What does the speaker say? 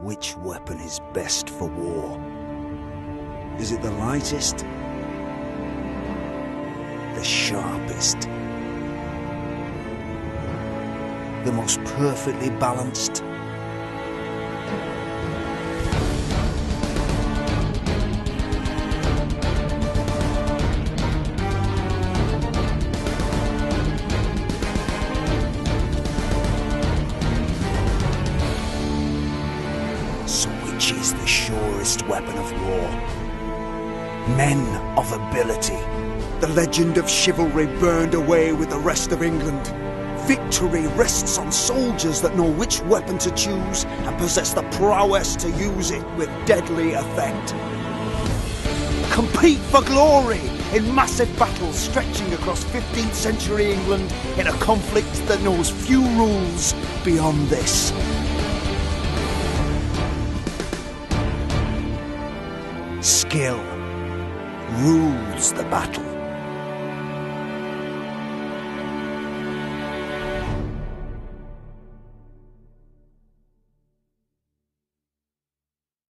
Which weapon is best for war? Is it the lightest? The sharpest? The most perfectly balanced? So which is the surest weapon of war? Men of ability. The legend of chivalry burned away with the rest of England. Victory rests on soldiers that know which weapon to choose and possess the prowess to use it with deadly effect. Compete for glory in massive battles stretching across 15th century England in a conflict that knows few rules beyond this. Skill rules the battle.